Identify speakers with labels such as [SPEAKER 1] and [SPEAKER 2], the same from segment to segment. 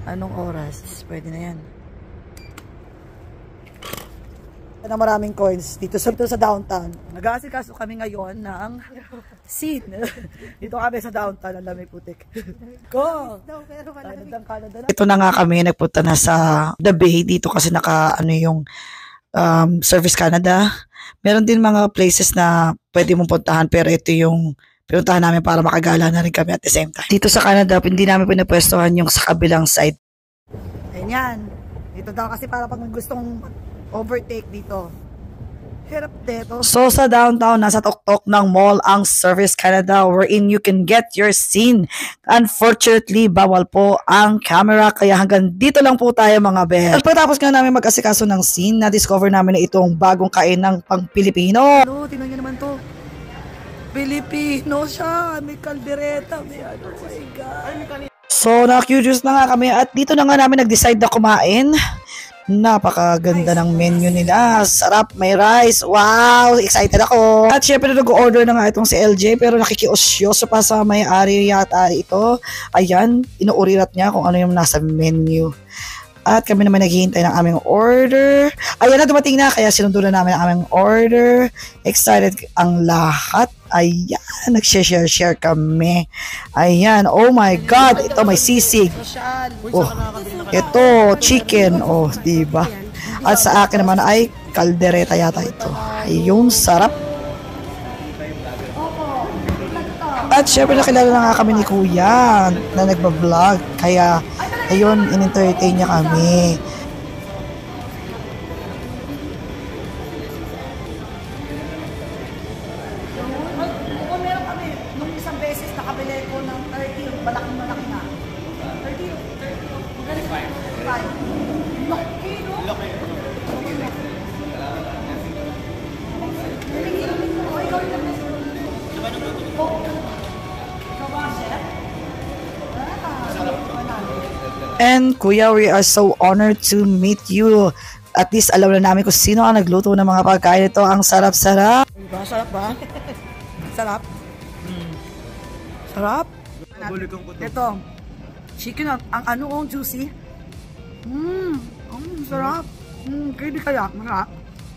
[SPEAKER 1] Anong oras? Pwede na yan. Na maraming coins dito sa downtown. Nag-aasikaso kami ngayon ng scene. Dito kami sa downtown. Ang lamig putik. Go! Canada. Ito na nga kami. Nagpunta na sa The Bay. Dito kasi yung Service Canada. Meron din mga places na pwede mong puntahan. Pero ito yung pinuntahan namin para makagala na rin kami at the same time. Dito sa Canada, hindi namin pinapwestuhan yung sa kabilang side. Ayan. Dito daw kasi para pag gustong overtake dito. Hirap dito. So sa downtown, nasa tuktok ng mall ang Service Canada wherein you can get your scene. Unfortunately, bawal po ang camera kaya hanggang dito lang po tayo mga bel. At pagkatapos nga namin mag-asikaso ng scene, na-discover namin na itong bagong kainan pang Pilipino. Ano, tingnan nyo naman to. Pilipino siya. May kaldereta. May ano, oh my God. So, na-curious na nga kami at dito na nga namin nag-decide na kumain. Napakaganda ng menu nila. Sarap, may rice. Wow, excited ako. At syempre nag-order na nga itong si LJ pero nakikiosyoso pa sa may-ari yata ito. Ayan, inuurirat niya kung ano yung nasa menu. At kami naman naghihintay ng aming order. Ayan na, dumating na. Kaya sinundo na namin ang aming order. Excited ang lahat. Ayan, nag-share kami. Ayan, oh my God. Ito may sisig. Oh, ito, chicken. Oh, diba? At sa akin naman ay kaldereta yata ito. Ayun, sarap. At syempre nakilala na nga kami ni Kuya na nagbablog. Kaya, ayun, in-entertain niya kami. Kung meron kami, nung isang beses nakabili ko ng 30, malaking-malaki na. 30? 5. Laki, no? Laki. Ikaw yung nag-best. And Kuya, we are so honored to meet you. At least alam na namin kung sino ang nagluto ng mga pagkain ito. Ang sarap-sarap. Diba? Sarap ba? Sarap? Sarap? Ito. Chicken, ang ano, juicy. Sarap. Creepy kaya. Masarap.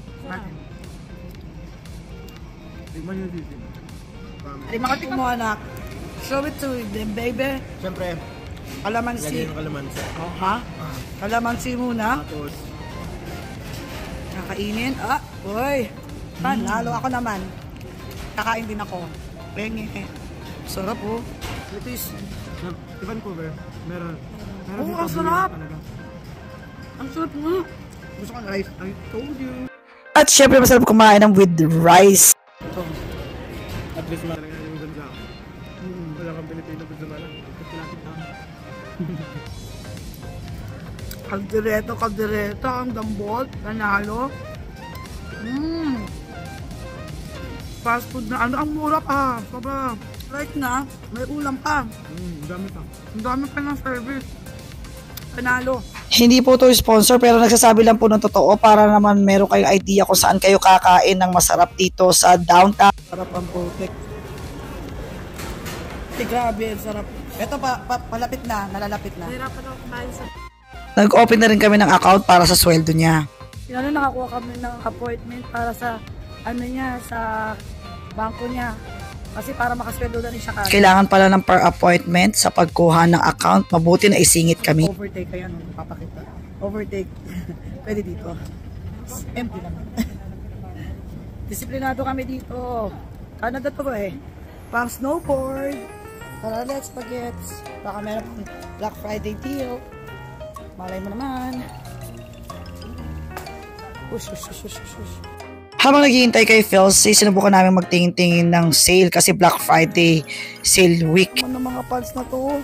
[SPEAKER 1] Tignan nyo dito. Ay, makatik mo anak. Show it to them, baby. Siyempre. Kalamansi. Kalamansi. Oh, ha? Kalamansi muna. Tapos. Kakainin. Ah, uy. Panalo ako naman. Kakain din ako. Pengi. Sarap oh. Ito is Vancouver. Meron. Oh, ang sarap. Ang sarap nga. Gusto ko ng rice. I told you. At syempre masarap kumain ng with rice. Ito. At least talaga yung ganda. Wala kang Pilipino gusto na lang. Kaldereta, ang dambot, nanalo. Fast food na, ang mura pa, sobra. Right na, may ulam pa. Ang dami pa ng service. Panalo. Hindi po to sponsor pero nagsasabi lang po ng totoo para naman meron kayong idea kung saan kayo kakain ng masarap dito sa downtown. Sarap ang putik. Grabe, sarap. Ito palapit na, nalalapit na. Nag-open na rin kami ng account para sa sweldo niya. Nakakuha kami ng appointment para sa sa bangko niya. Kasi para makasweldo na rin siya kagad. Kailangan pala ng per appointment sa pagkuha ng account. Mabuti na isingit kami. Overtake kayo, papakita. Overtake. Pwede dito. Empty naman. Disiplinado kami dito. Canada to eh. Pang snowboard. Tara, let's bagets. Baka meron pang Black Friday deal. Malay mo naman. Push. Habang naghihintay kay Phil's, sinubukan namin magtingin-tingin ng sale kasi Black Friday sale week. Ano mga pants na to?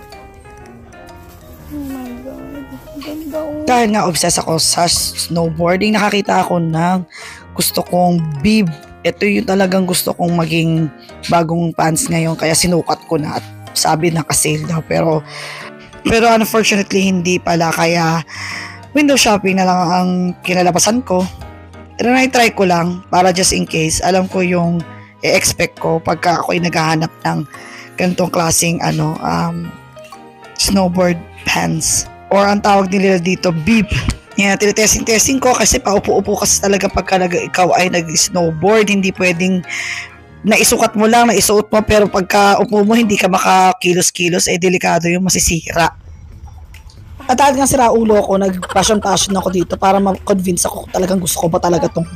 [SPEAKER 1] Oh my God. Ganda oh. Dahil nga obsessed ako sa snowboarding, nakakita ako ng gusto kong bib. Ito yung talagang gusto kong maging bagong pants ngayon kaya sinukat ko na at sabi naka-sale daw pero unfortunately hindi pala kaya window shopping na lang ang kinalabasan ko. Try ko lang para just in case alam ko yung i-expect ko pagka ako'y naghahanap ng ganitong klaseng snowboard pants. or ang tawag nila dito, beep. Yan, tinitesting ko kasi paupo-upo kasi talaga pagka ikaw ay nag-snowboard, hindi pwedeng naisukat mo lang, naisuot mo, pero pagka upo mo, hindi ka makakilos-kilos, delikado yung masisira. At talagang sira ulo ko, nag-passion ako dito para ma-convince ako talagang gusto ko ba talaga itong.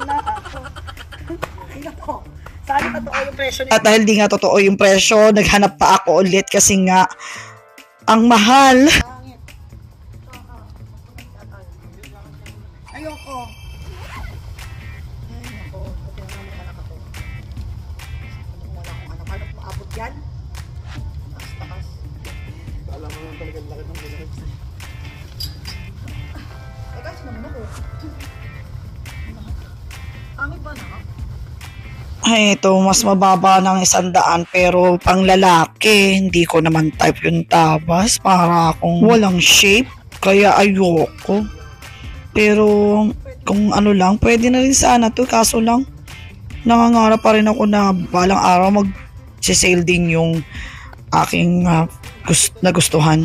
[SPEAKER 1] At dahil di nga totoo yung presyo, naghanap pa ako ulit kasi nga, ang mahal. Ayoko. Ano maabot yan? Takas. Alam mo lang talaga laki ng bulan. Kasi naman ako. Angit ba na? Ay, ito, mas mababa ng 100 pero pang lalaki, hindi ko naman type yung tabas para akong walang shape, kaya ayoko. Pero kung ano lang, pwede na rin sana to, kaso lang nangangarap pa rin ako na balang araw mag-sale din yung aking nagustuhan.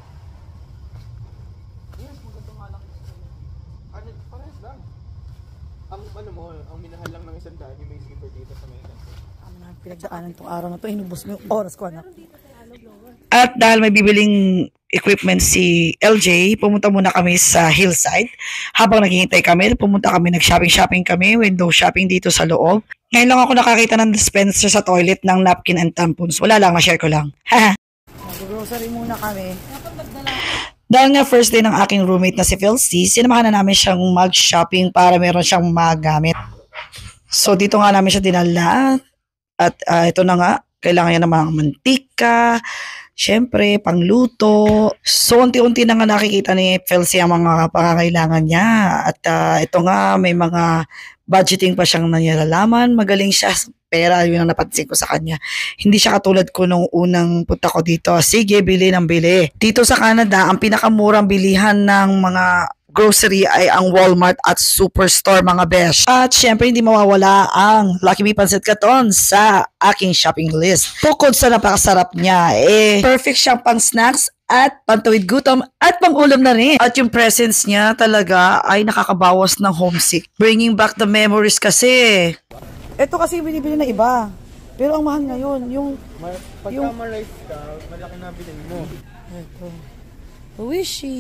[SPEAKER 2] Ang minahal lang ng 100 yung may slipper dito sa may
[SPEAKER 1] Pinagdaanan tong araw na to, inubos mo yung oras ko, anak. At dahil may bibiling equipment si LJ, pumunta muna kami sa hillside. Habang naghihintay kami, pumunta kami, nag-shopping kami, window shopping dito sa loob. Ngayon lang ako nakakita ng dispenser sa toilet ng napkin and tampons. Wala lang, ma-share ko lang. Nag-grocery muna kami. Dahil nga first day ng aking roommate na si Phil C, sinamahan na namin siyang mag-shopping para meron siyang magamit. So dito nga namin siya dinala. At ito na nga, kailangan niya ng mga mantika, syempre, pangluto. So, unti-unti na nga nakikita ni Felsi ang mga pangangailangan niya. At ito nga, may mga budgeting pa siyang nilalaman. Magaling siya sa pera, yun ang napansin ko sa kanya. Hindi siya katulad ko nung unang punta ko dito. Sige, bili ng bili. Dito sa Canada, ang pinakamurang bilihan ng mga grocery ay ang Walmart at Superstore, mga besh. At syempre hindi mawawala ang Lucky Me Pancit Canton sa aking shopping list. Bukod sa napakasarap niya, perfect siyang pang snacks at pantawid gutom at pang-ulam na rin. At yung presence niya talaga ay nakakabawas ng homesick. Bringing back the memories kasi. Ito kasi binibili na iba. Pero ang mahal ngayon,
[SPEAKER 2] pagka ma-rice ka, malaki na bilhin mo.
[SPEAKER 1] Ito. Wishy.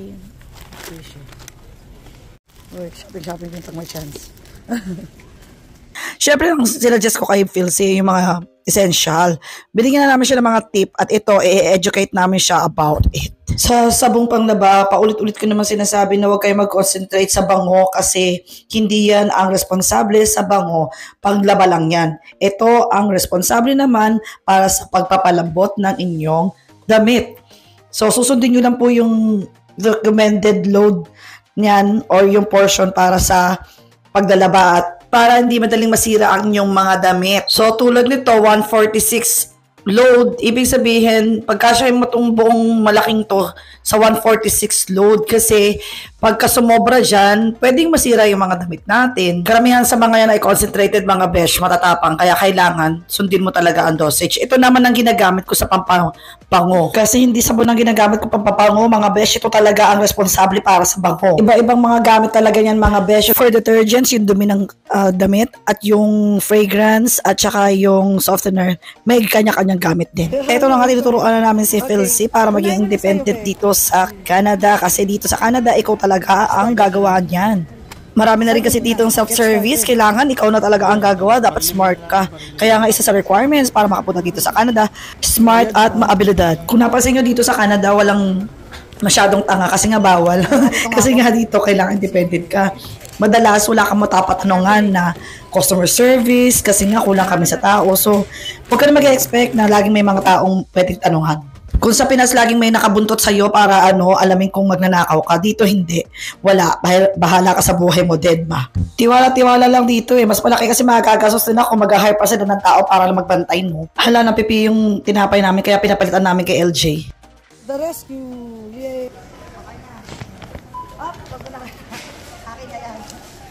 [SPEAKER 1] Uy, shopping din pag may chance. Siyempre, ang sinuggest ko kay Philzy, yung mga essential. Binigyan na namin siya ng mga tip at ito, i-educate namin siya about it. Sa sabong panglaba, paulit-ulit ko naman sinasabi na huwag kayo mag-concentrate sa bango kasi hindi yan ang responsable sa bango. Panglaba lang yan. Ito ang responsable naman para sa pagpapalambot ng inyong damit. So, susundin nyo lang po yung recommended load niyan or yung portion para sa paglalaba at para hindi madaling masira ang inyong mga damit. So, tulad nito, 146 load. Ibig sabihin, pagkasyahin mo itong buong malaking to sa 146 load kasi pagka sumobra dyan, pwedeng masira yung mga damit natin. Karamihan sa mga yan ay concentrated mga besh, matatapang, kaya kailangan sundin mo talaga ang dosage. Ito naman ang ginagamit ko sa pampapango. Kasi hindi sabon ang ginagamit ko pampapango, mga besh, ito talaga ang responsable para sa bango. Iba-ibang mga gamit talaga yan mga besh. For detergents, yung dumi ng damit at yung fragrance at saka yung softener, may kanya-kanyang gamit din. Ito na nga tinuturuan na namin si Philzy para maging independent dito sa Canada kasi dito sa Canada, ikaw talaga ang gagawa niyan. Marami na rin kasi dito ang self-service. Kailangan ikaw na talaga ang gagawa. Dapat smart ka. Kaya nga isa sa requirements para makapunta dito sa Canada, smart at maabilidad. Kung napansin nyo dito sa Canada, walang masyadong tanga kasi nga bawal. Kasi nga dito, kailangan independent ka. Madalas, wala kang matapatanungan na customer service kasi nga kulang kami sa tao. So, huwag ka na mag-expect na laging may mga taong pwedeng tanungan. Kung sa Pinas laging may nakabuntot sa'yo para alamin kung magnanakaw ka, dito hindi. Wala. Bahala ka sa buhay mo, dead ma. Tiwala-tiwala lang dito Mas malaki kasi makakagastos din ako kung mag-hire pa sila ng tao para lang magbantay mo. Hala, ng pipi yung tinapay namin kaya pinapalitan namin kay LJ. The rescue! Yay! Up! Akin na yan.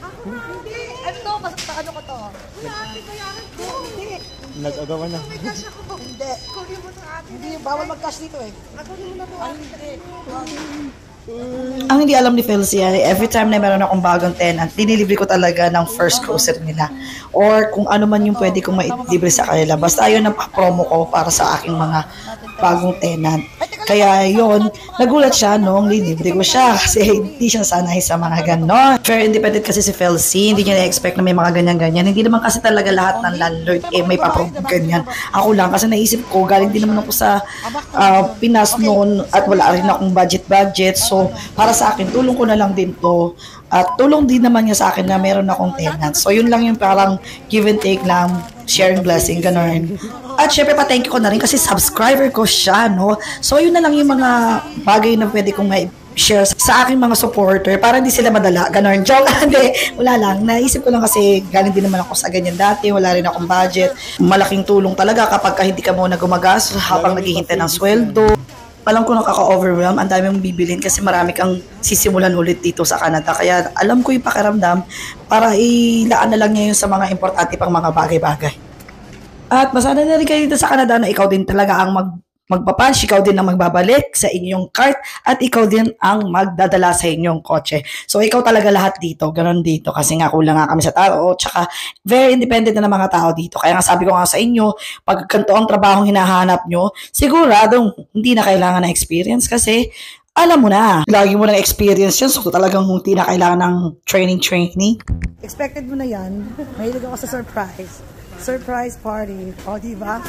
[SPEAKER 1] Hindi. Ano to? Ano ko to?
[SPEAKER 3] Wala ate, bayaran ko.
[SPEAKER 1] Hindi.
[SPEAKER 2] Nag-agawan na.
[SPEAKER 3] May cash ako.
[SPEAKER 1] Hindi.
[SPEAKER 3] Kunin mo sa akin.
[SPEAKER 1] Hindi. Bawal mag-cash dito eh.
[SPEAKER 3] Kunin mo na to.
[SPEAKER 1] Ay, hindi. Ang hindi alam ni Felicia, every time na meron akong bagong tenant, dinilibre ko talaga ng first grocery nila. Or kung ano man yung pwede kong mailibre sa kanila. Basta yun ang promo ko para sa aking mga bagong tenant. Kaya yun, nagulat siya nung linibre ko siya kasi hindi siya sanay sa mga ganon. Very independent kasi si Felcy, hindi niya na-expect na may mga ganyan-ganyan. Hindi naman kasi talaga lahat ng landlord may paprove ganyan. Ako lang kasi naisip ko, galing din naman ako sa Pinas noon at wala rin akong budget. So, para sa akin, tulong ko na lang din to. At tulong din naman niya sa akin na meron akong tenant. So, yun lang yung parang give and take lang, sharing blessing, gano'n. At syempre pa-thank you ko na rin kasi subscriber ko siya, no? So, yun na lang yung mga bagay na pwede kong share sa aking mga supporter para hindi sila madala, gano'n. Joke, hindi, wala lang. Naisip ko lang kasi galing din naman ako sa ganyan dati, wala rin akong budget. Malaking tulong talaga kapag hindi ka muna gumagastos habang naghihintay ng sweldo. Alam ko nakaka-overwhelm, ang dami mong bibilin kasi marami kang sisimulan ulit dito sa Canada. Kaya alam ko yung pakiramdam para ilaan na lang niya yung sa mga importante pang mga bagay-bagay. At masana na rin kayo dito sa Canada na ikaw din talaga ang magpapunch, ikaw din ang magbabalik sa inyong cart at ikaw din ang magdadala sa inyong kotse. So ikaw talaga lahat dito, ganun dito kasi nga kulang nga kami sa tao, tsaka very independent na ng mga tao dito. Kaya nga sabi ko nga sa inyo, pag ganito ang trabahong hinahanap nyo, siguradong hindi na kailangan ng experience kasi alam mo na, lagi mo ng experience yan, so talagang hindi na kailangan ng training. Expected mo na yan, mahilig ako sa surprise. Surprise party, o diba?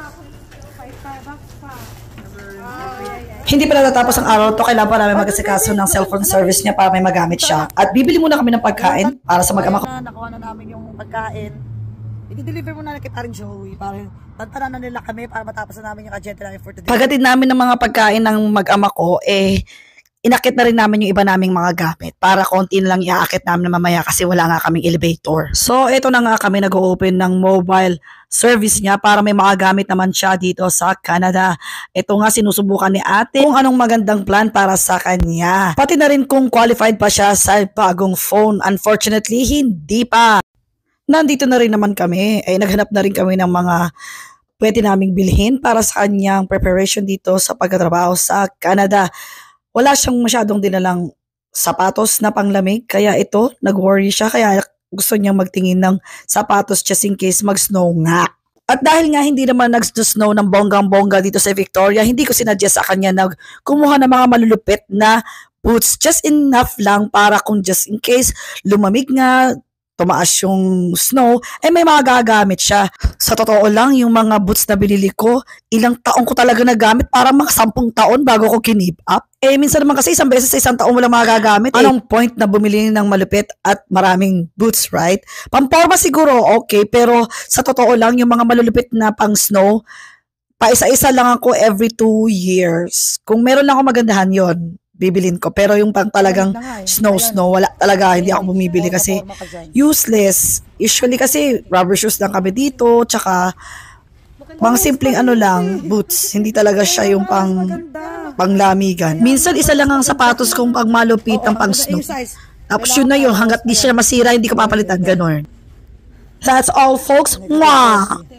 [SPEAKER 1] Hindi pa natatapos ang araw to, kailangan pa namin mag-asikaso ng cellphone service niya para may magamit siya. At bibili muna kami ng pagkain para sa mag-ama ko. Nakuha na namin yung pagkain. I-deliver muna na kay paring Joey para tantanan na nila kami para matapos na namin yung agenda namin for today. Pagdating namin ng mga pagkain ng mag-ama ko, inakit na rin namin yung iba naming mga gamit para konti na lang iaakit namin na mamaya kasi wala nga kaming elevator. So, ito na nga kami nag-open ng mobile service niya para may mga gamit naman siya dito sa Canada. Ito nga sinusubukan ni ate kung anong magandang plan para sa kanya. Pati na rin kung qualified pa siya sa bagong phone. Unfortunately, hindi pa. Nandito na rin naman kami. Naghanap na rin kami ng mga pwede naming bilhin para sa kanyang preparation dito sa pagtatrabaho sa Canada. Wala siyang masyadong dinalang sapatos na panglamig, kaya ito, nag-worry siya, kaya gusto niyang magtingin ng sapatos just in case mag-snow nga. At dahil nga hindi naman nag-snow ng bonggang-bongga dito sa Victoria, hindi ko sinadya sa kanya na kumuha ng mga malulupit na boots, just enough lang para kung just in case lumamig nga, tumaas yung snow, may mga gagamit siya. Sa totoo lang, yung mga boots na binili ko, ilang taon ko talaga nagamit, para mga 10 taon bago ko kinip up. Minsan naman kasi isang beses sa isang taon mo lang magagamit. Anong point na bumili ng malupit at maraming boots, right? Pamporma siguro, okay, pero sa totoo lang, yung mga malulupit na pang snow, paisa-isa lang ako every 2 years. Kung meron lang ako magandahan yon, bibilin ko. Pero yung pang talagang snow, wala talaga. Hindi ako bumibili kasi useless. Usually kasi rubber shoes lang kami dito, tsaka mga simpleng boots. Hindi talaga siya yung panglamigan. Minsan isa lang ang sapatos kong pang malupit ng pang snow. Tapos yun na yun, hanggat di siya masira, hindi ko papalitan. Ganon. That's all, folks. Mwah!